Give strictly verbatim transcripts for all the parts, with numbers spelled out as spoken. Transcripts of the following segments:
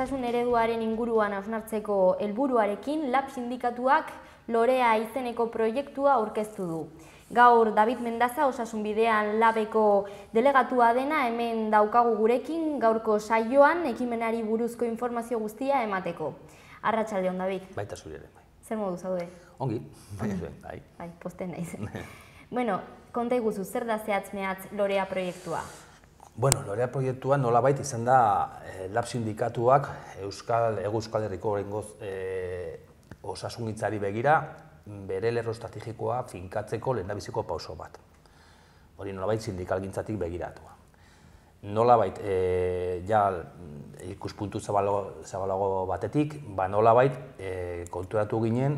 osasun ereduaren inguruan hausnartzeko helburuarekin Lab sindikatuak Lorea izeneko proiektua aurkeztu du. Gaur David Mendaza osasun bidean Labeko delegatua dena hemen daukagu gurekin gaurko saioan ekimenari buruzko informazio guztia emateko. Arratsaldeon, David. Baita zure ere, bai. Zer modu zaude? Ongi, bai. Bai, posten naiz. Bueno, konta iguzu, zer da zehatz mehatz Lorea proiektua? Bueno, Lorea proiektua nolabait izan da Lab sindikatuak Euskal Euskal Herriko oraingoz osasungintzari begira bere lerro estrategikoa finkatzeko lehendabiziko pauso bat. Hori nolabait sindikalgintzatik begiratua. Nolabait, ja ikuspuntu zabalago batetik, ba nolabait konturatu ginen,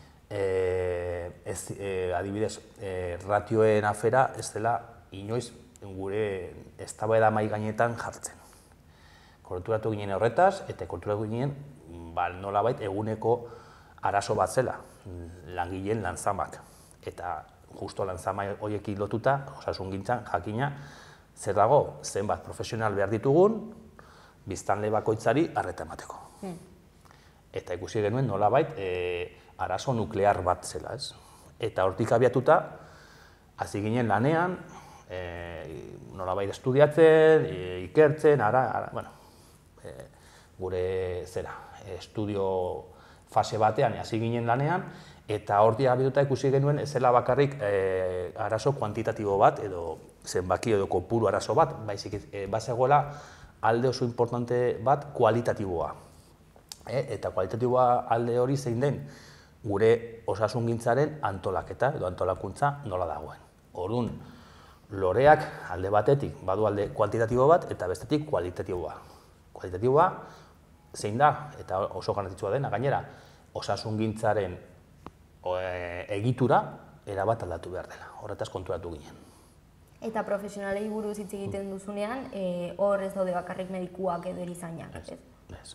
adibidez, ratioen afera ez dela inoiz gure eztabaida mahai gainetan jartzen. Konturatu ginen horretaz, eta konturatu ginen nolabait eguneko arazo bat zela, langileen lantzamak. Eta justo lantzama horiekin lotuta, osasungintzan jakina, zer dago, zenbat profesional behar ditugun, biztanle bakoitzari arreta emateko. Eta ikusi genuen nolabait arazo nuklear bat zela, ez? Eta hortik abiatuta, hasi ginen lanean, nolabait estudiatzen, ikertzen, gure zera, estudio fase batean hasi ginen lanean, eta hortik abiatuta ikusi genuen ez zela bakarrik arazo kuantitatibo bat, edo zenbaki edo kopuru arazo bat, baizik bazegoela alde oso importante bat kualitatiboa. Eta kualitatiboa alde hori zein den gure osasungintzaren antolaketa edo antolakuntza nola dagoen. Orduan, Loreak alde batetik badu alde kuantitatibo bat eta bestetik kualitatiboa. Kualitatiboa zein da, eta oso garrantzitsua dena, gainera, osasungintzaren egitura erabat aldatu behar dela, horretaz konturatu ginen. Eta profesionalei buruz hitz egiten duzunean, hor ez daude bakarrik medikuak edo erizainak, ez?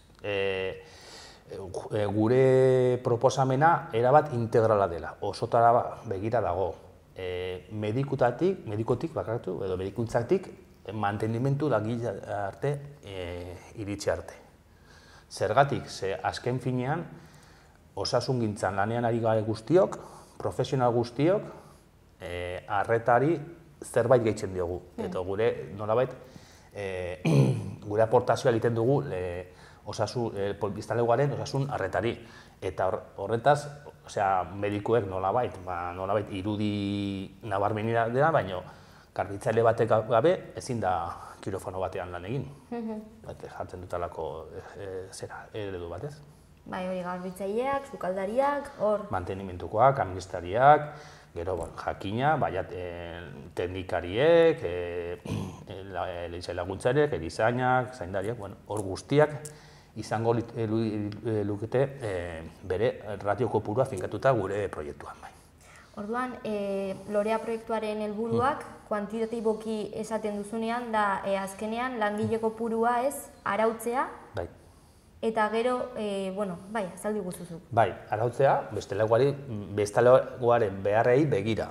Gure proposamena erabat integrala dela, osotara begira dago. Medikutatik, medikotik bakartu, edo medikuntzatik, mantenimentu langile arte iritsi arte. Zergatik, ze azken finean, osasungintzan lanean ari gare guztiok, profesional guztiok, arretari zerbait gehitzen diogu. Eta gure, nolabait, gure aportazioa egiten dugu biztanlegoaren osasun arretari. Eta horretaz, medikuek nolabait, nolabait irudi nabarmenera dela, baina garbitzaile batek gabe ezin da kirofano batean lan egin. Jartzen dutalako zera, eredu batez. Bai, hori garbitzaileak, sukaldariak, hor... Mantenimentukoak, administrariak, gero jakina, teknikariek, laguntzaileek, erizainak, zaindariak, hor guztiak izango lukete bere ratio kopurua finkatuta gure proiektuan. Orduan, Lorea proiektuaren helburuak kuantitatiboki esaten duzunean da azkenean langile kopurua ez arautzea eta gero, bueno, bai, azaldu guztuzuk. Bai, arautzea bestalegoaren beharrei begira.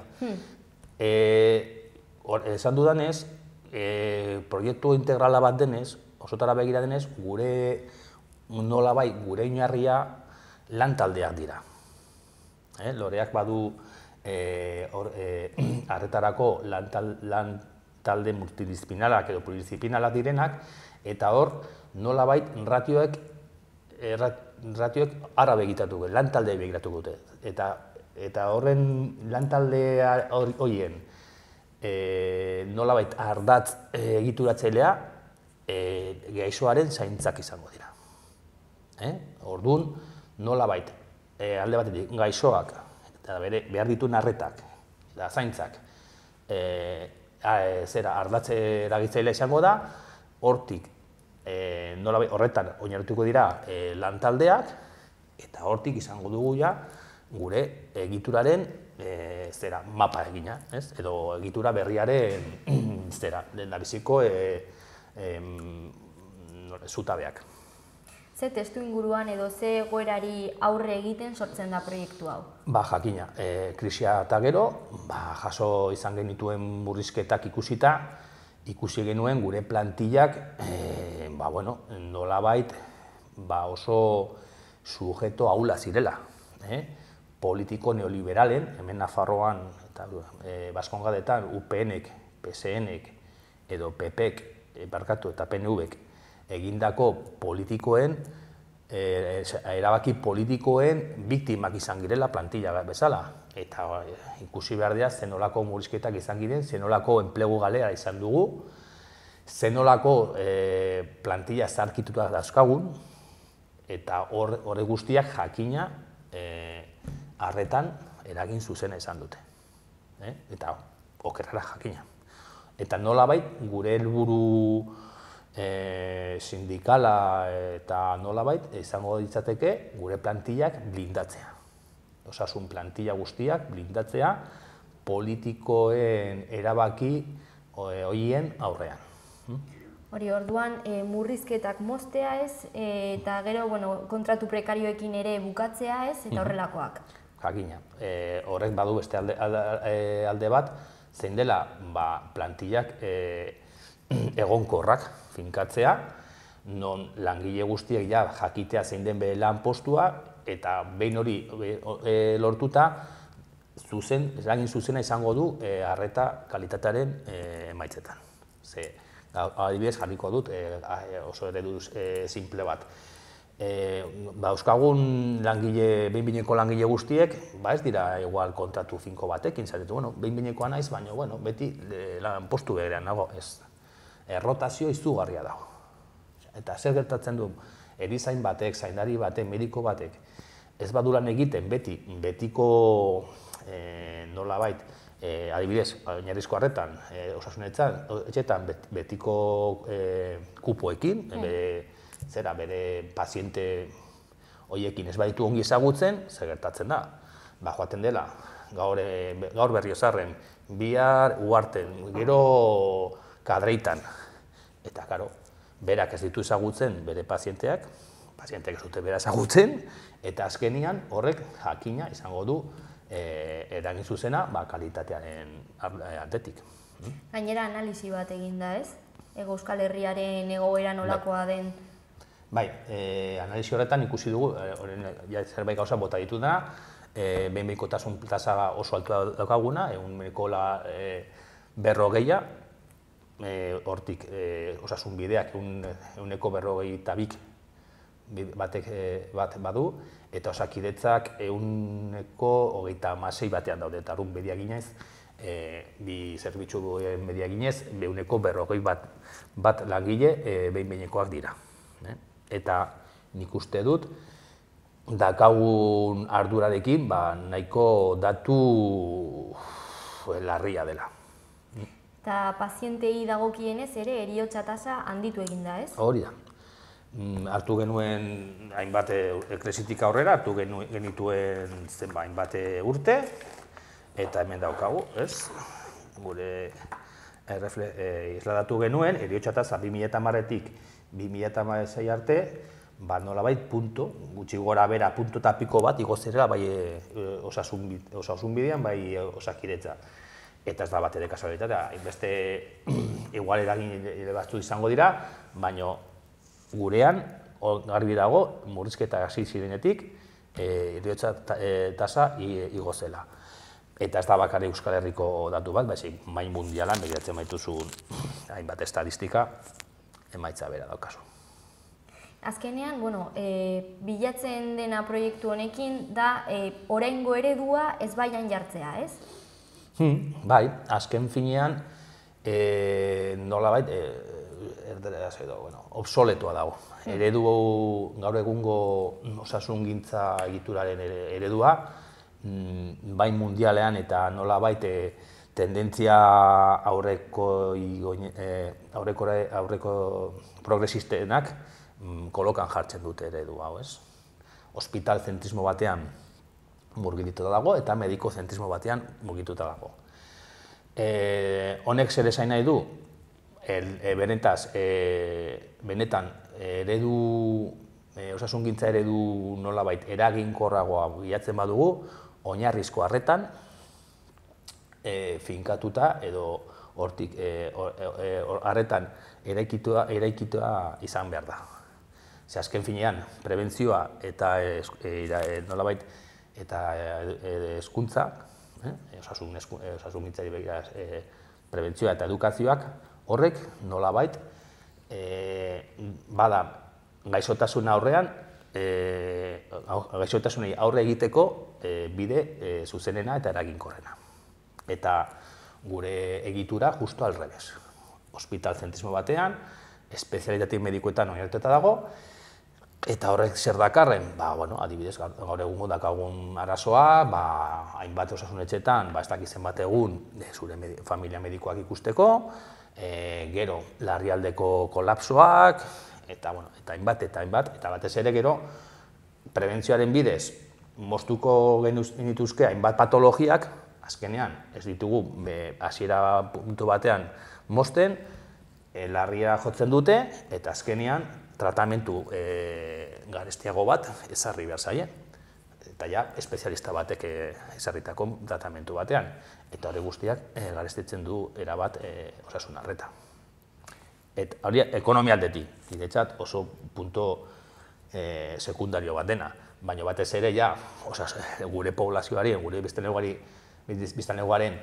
Esan dudanez, proiektu integrala bat denez, osotara begira denez, gure nolabai, gure oinarria lantaldeak dira. Loreak badu arretarako lantalde multidisciplinalak edo pluridisciplinalak direnak, eta hor nolabait ratioek ratioek ara begitatu gure, lantalde begiratu gute. Eta horren lantalde horien nolabait ardatz egituratzailea gaixoaren zaintzak izango dira. Orduan, nolabait, alde batetik, gaixoak eta behar dituen arretak, zaintzak, ardatz eragitzailea izango da, hortik, horretan oinarrituko dira lantaldeak, eta hortik izango dugu ja gure egituraren mapa egina, edo egitura berriaren lehendabiziko zutabeak. Ze testu inguruan edo ze egoerari aurre egiten sortzen da proiektu hau? Ba, jakina, krisia eta gero, jaso izan genituen murrizketak ikusita, ikusi genuen gure plantillak nolabait ba oso sujeto ahula zirela. Eh? Politiko neoliberalen, hemen Nafarroan eta e, Baskongadetan U P N-ek, P S N-ek edo P P-ek, e, barkatu eta P N V-ek egindako politikoen, e, erabaki politikoen biktimak izan girela plantilla bezala. Eta e, ikusi behar dira zenolako murrizketak izan giren, zenolako enplegu galera izan dugu, zenolako e, plantilla zarkituta dauzkagun, eta horre guztiak jakina e, arretan eragin zuzena izan dute. Eh? Eta okerrara jakina. Eta nolabait gure helburu e, sindikala eta nolabait izango ditzateke gure plantillak blindatzea. Osasun plantilla guztiak blindatzea politikoen erabaki horien aurrean. Hori, orduan, e, murrizketak moztea ez, e, eta gero, bueno, kontratu prekarioekin ere bukatzea ez, eta horrelakoak. Jakina, e, horrek badu beste alde, alde, alde bat, zein dela ba, plantillak e, egonkorrak finkatzea, non langile guztiek ja jakitea zein den bere lan postua, eta behin hori e, lortuta, zuzen, eragin zuzena izango du e, arreta kalitatearen e, emaitzetan. Ze, adibidez jarriko dut e, oso eredu e, simple bat. E, ba, euskagun langile, behin-bineko langile guztiek, ba ez dira igual kontratu finko batekin, zaretu, bueno, behin-binekoa naiz, baina, bueno, beti lan postu berean nago, ez. Errotazio izugarria dago. Eta zer gertatzen du, erizain batek, zaindari batek, mediko batek, ez baduran egiten beti, betiko e, nolabait, e, adibidez, oinarrizko arretan, e, osasunetan, etxetan betiko e, kupoekin, mm. bere, zera, bere paziente horiekin ez baditu ongi ezagutzen, zer gertatzen da. Ba, joaten dela, gaur, gaur Berriozarren, bihar Uharten, gero Kadreitan. Eta, karo, berak ez ditu ezagutzen bere pazienteak, pazienteak ez dute bera ezagutzen, eta azkenian horrek jakina izango du e, eragin zuzena ba, kalitatearen aldetik. Gainera analisi bat egin da, ez? Ego Euskal Herriaren egoera nolakoa den? Bai, e, analisi horretan ikusi dugu, e, zerbait gauza bota ditu da, e, behin-behinkotasun tasa oso altua daukaguna, ehuneko e, berrogeia, e, hortik e, osasun bideak ehuneko berrogei eta bik batek e, bat badu, eta osakidetzak ehuneko hogeita hamasei batean daude, eta arun bedia ginez, e, bi zerbitzu media ginez, ehuneko berrogei bat, bat langile e, behin-behinekoak dira. Eta nik uste dut, daukagun ardurarekin ba, nahiko datu larria dela. Eta pazientei dagokienez ere heriotza tasa handitu egin da, ez? Hori da. Hartu genuen hainbat krisitik aurrera, hartu genituen zenba hainbat urte, eta hemen daukagu, ez? Gure isladatu genuen, heriotza tasa bi mila hamaretik bi mila hamasei arte, ba nolabait punto, gutxi gora bera punto eta piko bat igo zirela bai osasun bidean, bai osakidetza. Eta ez da bat ere kasualitatea, beste igual eragin batzu izango dira, baina gurean garbi dago murrizketa hasi zirenetik heriotza tasa igo zela. Eta ez da bakarrik Euskal Herriko datu bat, baizik maila mundialan begiratzen baituzun hainbat estatistika, emaitza bera daukazu. Azkenean, bueno, e, bilatzen dena proiektu honekin da e, oraingo eredua ezbaian jartzea, ez? Hmm, bai, azken finean e, nolabait e, erderaz edo, bueno, obsoletoa dago. Eredu gaur egungo osasungintza egituraren eredua, bai mundialean eta nolabait e, tendentzia aurreko, aurreko, aurreko progresistenak kolokan jartzen dute eredu hau, ez? Hospital zentrismo batean murgilituta dago eta mediko zentrismo batean murgilituta dago. E, honek zer esan nahi du? El, e, benetaz, e, benetan eredu, e, osasungintza eredu nolabait eraginkorragoa bilatzen badugu, oinarrizko arretan, E, finkatuta edo hortik e, or, e, or, arretan eraikitua, eraikitua izan behar da. Ze azken finean, prebentzioa eta nolabait eta hezkuntza, osasun gintzari begira, prebentzioa eta edukazioak, horrek nolabait bada gaixotasun aurrean, gaixotasunei aurre egiteko bide zuzenena eta eraginkorrena. Eta gure egitura justo al revés. Hospitalzentrismo batean, espezialitate medikuetan oinarrituta dago, eta horrek zer dakarren, adibidez, gaur egungo dakagun arazoa, hainbat osasunetxetan, ez dakiz zenbat egun zure familia medikoak ikusteko, gero larrialdeko kolapsoak, eta hainbat, eta hainbat, eta batez ere gero prebentzioaren bidez moztuko genituzke hainbat patologiak, azkenean ez ditugu hasiera puntu batean mozten, larria jotzen dute, eta azkenean tratamentu garestiago bat ezarri behar zaie. Eta ja, espezialista batek ezarritako tratamentu batean. Eta hori guztiak garestitzen du erabat osasun arreta. Eta hori ekonomia aldetik, niretzat oso punto sekundario bat dena. Baina batez ere, ja, gure poblazioari, gure biztanlegoaren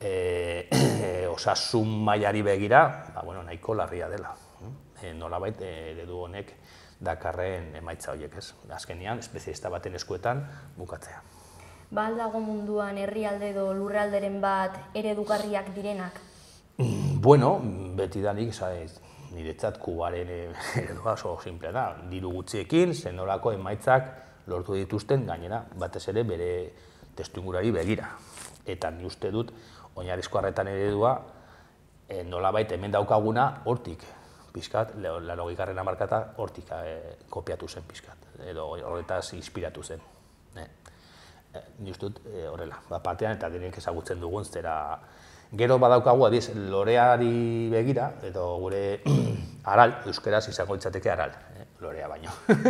osasun mailari begira, nahiko larria dela. Nolabait eredu honek dakarren emaitza horiek, ez? Azkenean, espezialista baten eskuetan bukatzea. Ba aldago munduan herrialde edo lurralderen bat eredugarriak direnak? Bueno, betidanik, niretzat Kubaren eredua oso simplea da. Diru gutxiekin, zenolako emaitzak lortu dituzten, gainera, batez ere bere testuingurari begira. Eta ni uste dut, oinarrizko arretan eredua, nolabait hemen daukaguna hortik pixkat, laurogeita hamarkada hortik kopiatu zen pixkat, edo horretaz inspiratu zen. Ni uste dut horrela, batean eta denek ezagutzen dugun zera. Gero badaukagu, adiz, loreari begira, edo gure aral, euskeraz izango litzateke aral, lorea baino.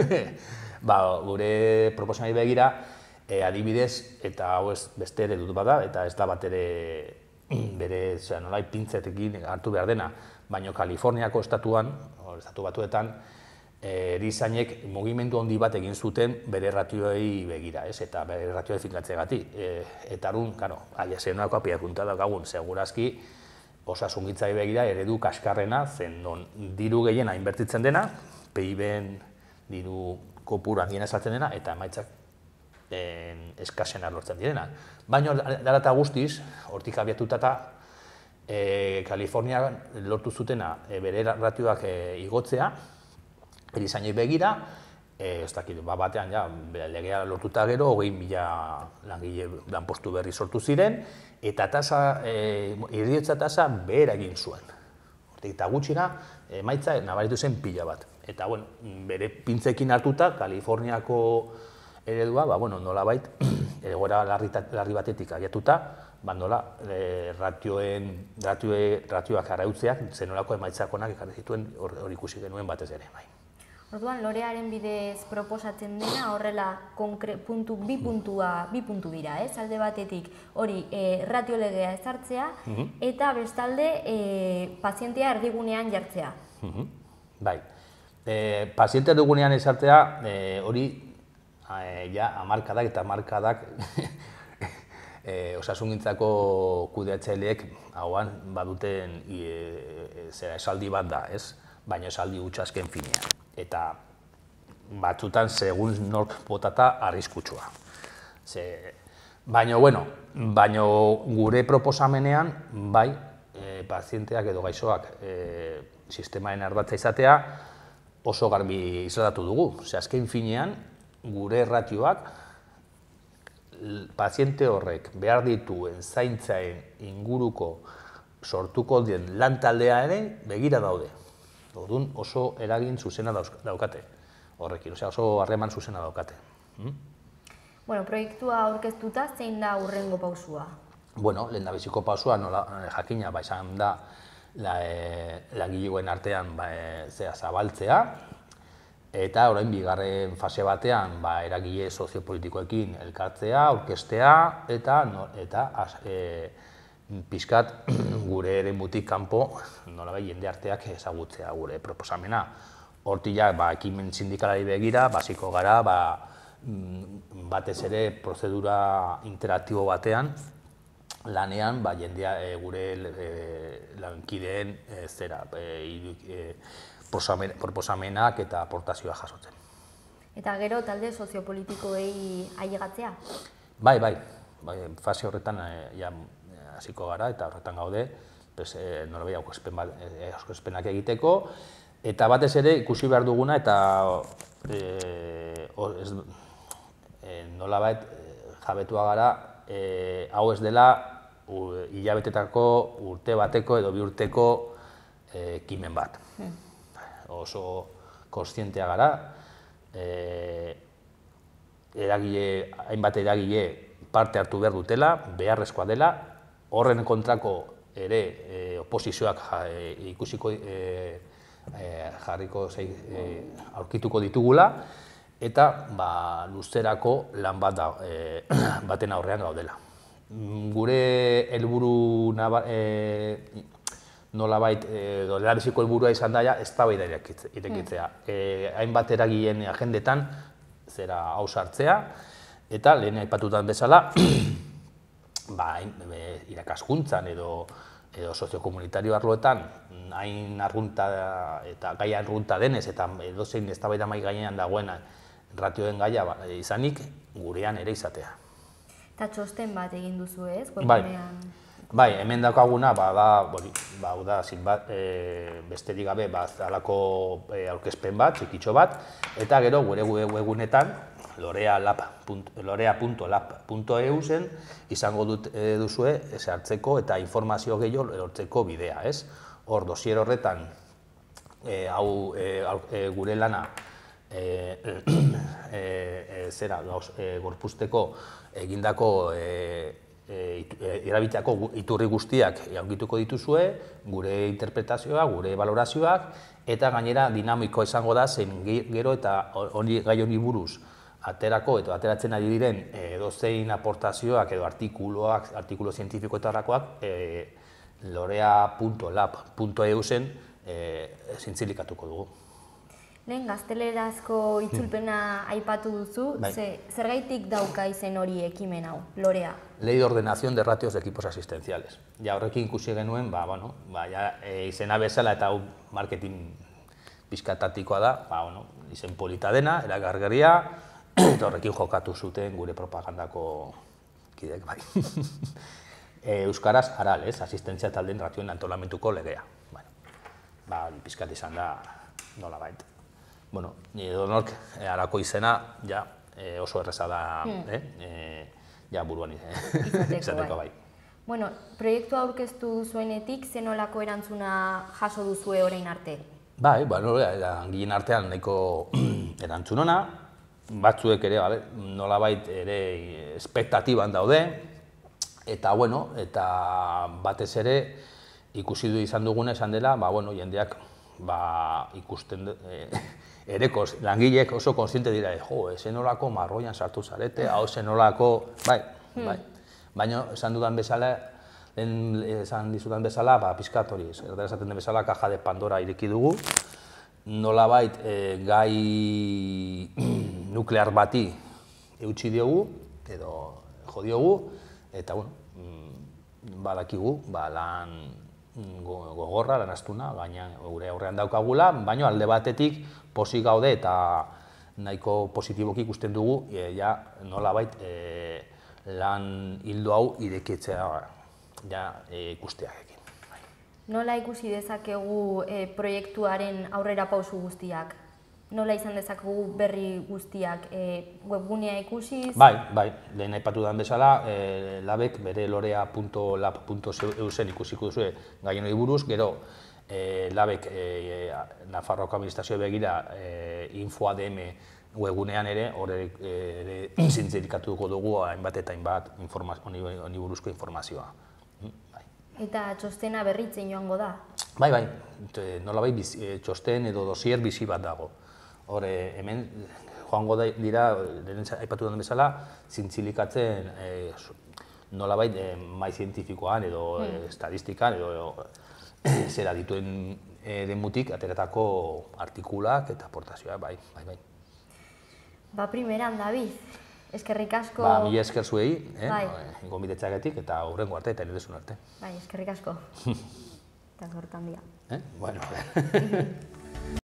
Gure proposamari begira, adibidez, eta hau ez beste ere dut bada, eta ez da bat ere bere nolai pintzetekin hartu behar dena, baina Kaliforniako estatuan, estatu batuetan, erizainek mugimendu handi bat egin zuten bere ratioei begira, eta bere ratioei finkatzeagatik. Eta arun, aia zenolako apiakunta daukagun, segurazki osasungintzari begira eredu kaskarrena, zen non diru gehiena inbertitzen dena, P I B-en diru kopuru handiena esaltzen dena, eta emaitzak eskasena lortzen direna. Baina dara eta guztiz, hortik abiatuta eta Kalifornia lortu zutena bere ratioak igotzea, erizainei begira, ez dakit, batean legea lortuta gero, hogei mila langile lanpostu berri sortu ziren, eta heriotza tasa behera egin zuen. Hortik eta gutxira, emaitza nabaritu zen pila bat. Eta bere pintzekin hartuta, Kaliforniako eredua, nolabait, egoera larri batetik abiatuta, nola ratioak arautzeak, zenolako emaitzakonak ekarri zituen hori ikusi genuen batez ere. Orduan, lorearen bidez proposatzen dena horrela bi puntu dira, alde batetik hori ratiolegea ezartzea eta bestalde pazientea erdigunean jartzea. Bai, pazientea erdigunean ezartzea hori hamarkadak eta hamarkadak osasungintzako kudeatzaileek hauan baduten esaldi bat da, baina esaldi hutsa azken finean. Eta batzutan segun nork botata arriskutsua. Baina, bueno, baina gure proposamenean, bai, pazienteak edo gaixoak sistemaren ardatza izatea oso garbi izatatu dugu. Ze azken finean, gure ratioak paziente horrek behar dituen zaintzaen inguruko sortuko dien lantaldearen begira daude. Orduan oso eragin zuzena daukate horrekin, oso harreman zuzena daukate. Proiektua aurkeztuta zein da hurrengo pausua? Bueno, lehendabiziko pausua jakina izan da langileen artean zabaltzea, eta orain bigarren fase batean eragile soziopolitikoekin elkartzea, aurkeztea, eta pixkat gure eremutik kanpo nolabait jende arteak ezagutzea gure proposamena. hortilak ba, ekimen sindikalari begira, basiko gara, ba, batez ere prozedura interaktibo batean, lanean ba, jendea e, gure e, lankideen e, zera, e, e, proposamenak eta aportazioa jasotzen. Eta gero talde soziopolitikoei ailegatzea? Bai, bai, bai, fase horretan ja hasiko gara eta horretan gaude, pues, e, nolabait aurkezpenak egiteko, eta batez ere ikusi behar duguna eta e, o, ez, e, nolabait jabetua gara, e, hau ez dela hilabetetako urte bateko edo bi urteko ekimen bat. Hmm. Oso kontzientea gara, e, eragile, hainbat eragile parte hartu behar dutela, beharrezkoa dela, horren kontrako ere e, oposizioak ja, e, ikusiko e, e, jarriko zei, e, aurkituko ditugula, eta ba, luzerako lan bat da, e, baten aurrean gaudela. Gure helburu e, nolabait, edo lehendabiziko helburua izan daia, eztabaida irekitzea. Mm. E, hainbat eragileen agendetan zera hau sartzea, eta lehen aipatutan bezala, ba, irakaskuntzan edo, edo soziokomunitario arloetan, hain arrunta eta gaia arrunta denez, eta edozein eztabaida mai gainean dagoen ratioen gaia ba, izanik, gurean ere izatea. Eta txosten bat egin duzu ez? Bai, bai, hemen daukaguna, ba, da, ba, da, bat, e, besterik gabe, ba, alako e, aurkezpen bat, txikitxo bat, eta gero gure webunetan, lorea punto lab punto e u zen, izango dut e, duzue, hartzeko eta informazio gehiago lortzeko bidea, ez? Hor, dosier horretan, e, hau e, e, gure lana, e, e, e, zera, gauz, e, gorpuzteko egindako e, e, erabilitako iturri guztiak aurkituko dituzue, gure interpretazioa, gure valorazioak, eta gainera dinamiko izango da, zen gero eta honi gai honi buruz aterako eta ateratzen ari diren edozein aportazioak edo artikuluak, artikulu zientifikoetarakoak e, lorea punto lab punto e u zen e, zintzilikatuko dugu. Lehen gaztelerazko itzulpena aipatu duzu, ze, zergaitik dauka izen hori ekimen hau, lorea? Ley de ordenación de ratios de equipos asistenciales. Ja horrekin ikusi genuen, ba, bueno, ba, ja, e, izena bezala eta hau marketing pizkatatikoa da, ba, bueno, izen polita dena, eragargarria, eta horrekin jokatu zuten gure propagandako kidek, bai. e, Euskaraz, aral, ez, asistentzia taldeen ratioen antolamentuko legea. Bueno, ba, pizkat izan da, nola bait. Bueno, edonork harako izena, ja, e, oso erreza da, hmm. eh? e, ja, buruan izateko bai. Bueno, proiektua aurkeztu zuenetik, zenolako erantzuna jaso duzue orain arte? Bai, bueno, langileen artean nahiko erantzunona, batzuek ere, nolabait ere espektatiban daude, eta, bueno, eta batez ere ikusi du izan duguna esan dela, ba, bueno, jendeak ba, ikusten e, ereko langileek oso kontziente dira, jo, zenolako marroian sartu zarete, hau zenolako, bai, bai. Baina, esan dudan bezala, lehen esan dizudan bezala, ba, pizkat hori, erdera esaten den bezala, kaja de Pandora ireki dugu, nolabait e, gai nuklear bati eutxi diogu, edo jo diogu, eta, bueno, badakigu, ba, lan gogorra, lan astuna, baina gure aurrean daukagula, baina alde batetik pozik gaude eta nahiko positiboki ikusten dugu, e, ja, nolabait e, lan hildo hau irekitzea ja, e, ikustearekin. Nola ikusi dezakegu e, proiektuaren aurrera pausu guztiak? Nola izan dezakegu berri guztiak? E, webgunea ikusiz? Bai, bai, lehen aipatu den bezala, e, labek bere lorea punto lab punto e u zen ikusiko duzue gaien hori buruz, gero e, labek e, Nafarroako administrazio begira e, info A D M webgunean ere, hori e, zintzirikatuko dugu hainbat eta hainbat honi buruzko informazioa. Bai. Eta txostena berritzen joango da? Bai, bai, nolabait txosten edo dosier bizi bat dago. Hore, hemen joango dira, lehen aipatu den bezala, zintzilikatzen e, nolabait e, mai zientifikoan edo hmm. estadistikan edo e, zera dituen demutik ateratako artikulak eta aportazioa, bai, bai, bai. Ba, primeran, David, eskerrik asko... Ba, mila esker zuei, gonbidetxagetik eta hurrengo arte eta eredezun arte. Bai, eskerrik asko. Eta zortan dia. Bueno,